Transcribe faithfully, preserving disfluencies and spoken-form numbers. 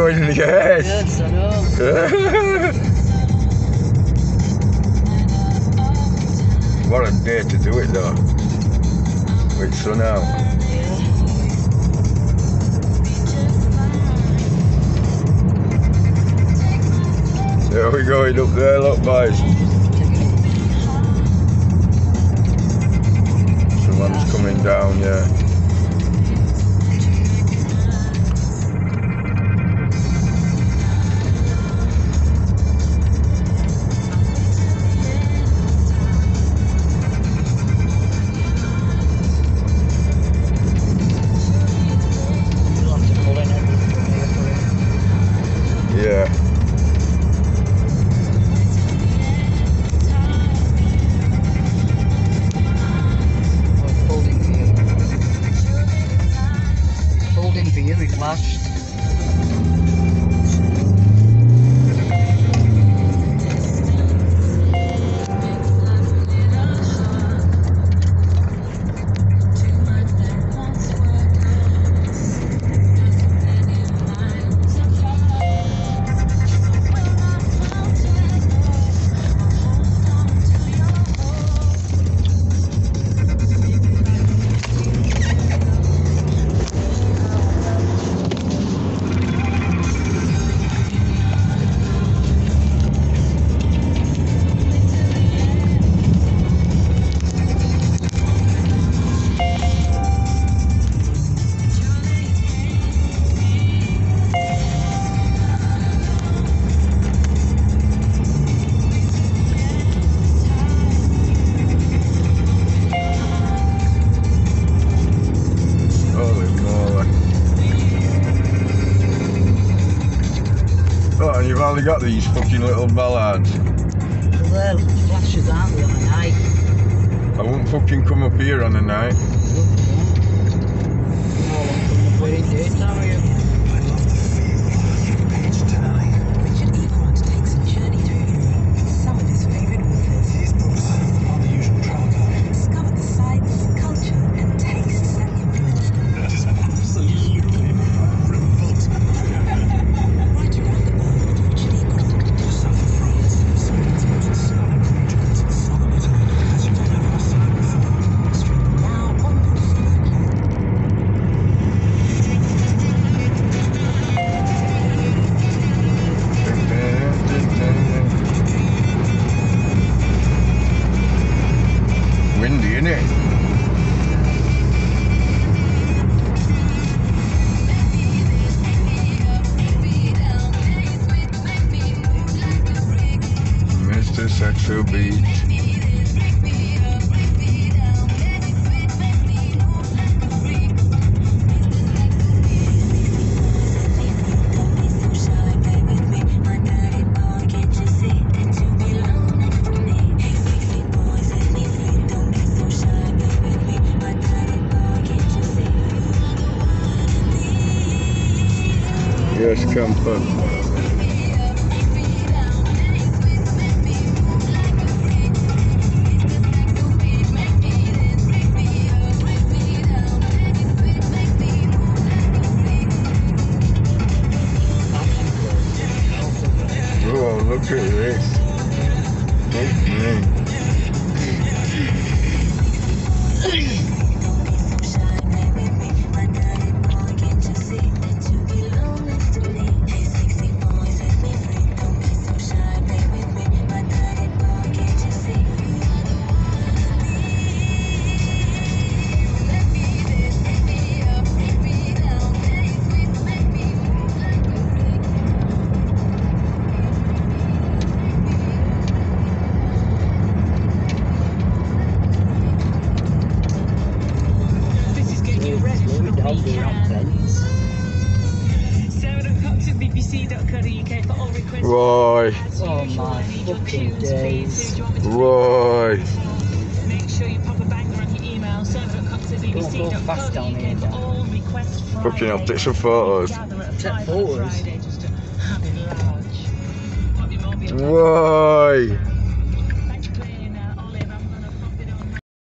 going, yes. Yes, I know. What a day to do it though. With sun out. There we go, up there, look boys. Someone's coming down, yeah. Yeah. Holding for you. Holding for you, it flashed. Oh, and you've only got these fucking little mallards. Well, they're flashes, aren't they, on a night? I won't fucking come up here on a night. No, I'm very daytime, are you? Windy, innit? Mister Sexual Beat. Yes, camper. Oh, look at this. Look at me. Why? Oh my fucking days. Why? Make sure you pop a banger on your email, server at cox at b b c dot co dot u k. Don't go fast down here, Dan. Fucking hell, take some photos. Take photos? Why?